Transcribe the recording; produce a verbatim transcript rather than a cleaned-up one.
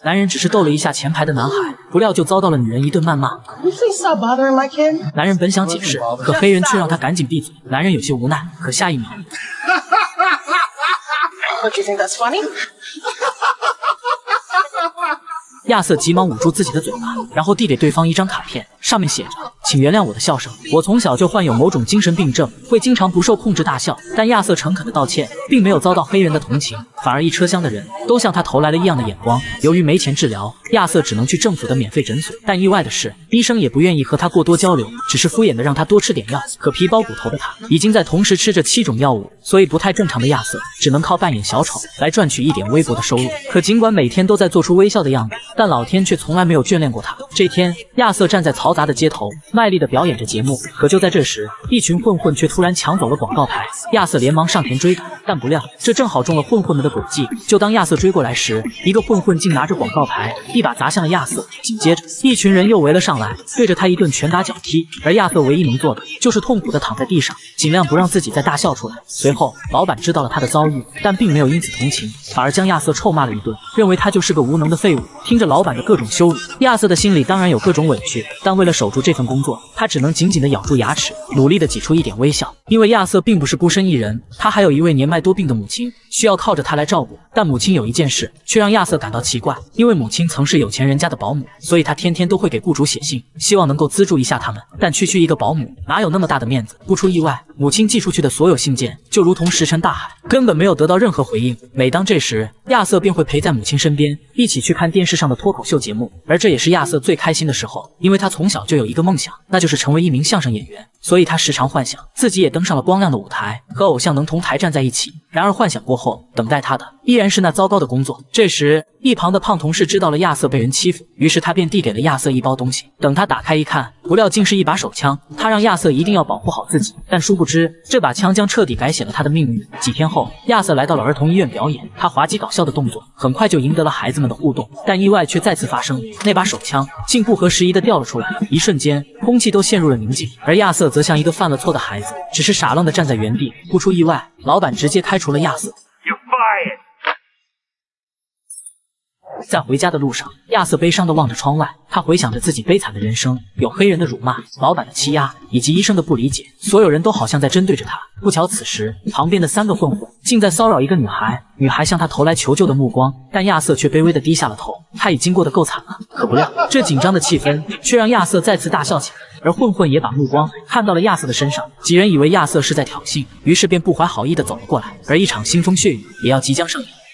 男人只是逗了一下前排的男孩，不料就遭到了女人一顿谩骂。男人本想解释，可黑人却让他赶紧闭嘴。男人有些无奈，可下一秒。亚瑟急忙捂住自己的嘴巴，然后递给对方一张卡片，上面写着：“请原谅我的笑声，我从小就患有某种精神病症，会经常不受控制大笑。”但亚瑟诚恳的道歉，并没有遭到黑人的同情，反而一车厢的人都向他投来了异样的眼光。由于没钱治疗，亚瑟只能去政府的免费诊所。但意外的是，医生也不愿意和他过多交流，只是敷衍的让他多吃点药。可皮包骨头的他已经在同时吃着七种药物，所以不太正常的亚瑟只能靠扮演小丑来赚取一点微薄的收入。可尽管每天都在做出微笑的样子，但老天却从来没有眷恋过他。这天，亚瑟站在嘈杂的街头，卖力地表演着节目。可就在这时，一群混混却突然抢走了广告牌。亚瑟连忙上前追赶，但不料这正好中了混混们的诡计。就当亚瑟追过来时，一个混混竟拿着广告牌一把砸向了亚瑟。紧接着，一群人又围了上来，对着他一顿拳打脚踢。而亚瑟唯一能做的就是痛苦地躺在地上，尽量不让自己再大笑出来。随后，老板知道了他的遭遇，但并没有因此同情，反而将亚瑟臭骂了一顿，认为他就是个无能的废物。听着老板的各种羞辱，亚瑟的心里当然有各种委屈，但为了守住这份工作，他只能紧紧地咬住牙齿，努力地挤出一点微笑。因为亚瑟并不是孤身一人，他还有一位年迈多病的母亲，需要靠着他来照顾。但母亲有一件事却让亚瑟感到奇怪，因为母亲曾是有钱人家的保姆，所以他天天都会给雇主写信，希望能够资助一下他们。但区区一个保姆，哪有那么大的面子？不出意外，母亲寄出去的所有信件就如同石沉大海，根本没有得到任何回应。每当这时，亚瑟便会陪在母亲身边，一起去看电视上的脱口秀节目。而这也是亚瑟最开心的时候，因为他从小就有一个梦想，那就是成为一名相声演员，所以他时常幻想自己也登上了光亮的舞台，和偶像能同台站在一起。然而幻想过后，等待他的依然是那糟糕的工作。这时，一旁的胖同事知道了亚瑟被人欺负，于是他便递给了亚瑟一包东西。等他打开一看，不料竟是一把手枪。他让亚瑟一定要保护好自己，但殊不知这把枪将彻底改写了他的命运。几天后，亚瑟来到了儿童医院表演，他滑稽搞笑的动作很快就赢得了孩子们的互动。但意外却再次发生，那把手枪竟不合时宜地掉了出来，一瞬间空气都陷入了宁静。而亚瑟则像一个犯了错的孩子，只是傻愣地站在原地。不出意外，老板直接开除了亚瑟。在回家的路上，亚瑟悲伤地望着窗外，他回想着自己悲惨的人生，有黑人的辱骂，老板的欺压，以及医生的不理解，所有人都好像在针对着他。不巧此时，旁边的三个混混竟在骚扰一个女孩，女孩向他投来求救的目光，但亚瑟却卑微地低下了头，他已经过得够惨了。可不料，这紧张的气氛却让亚瑟再次大笑起来。而混混也把目光看到了亚瑟的身上，几人以为亚瑟是在挑衅，于是便不怀好意地走了过来。而一场腥风血雨也要即将上演。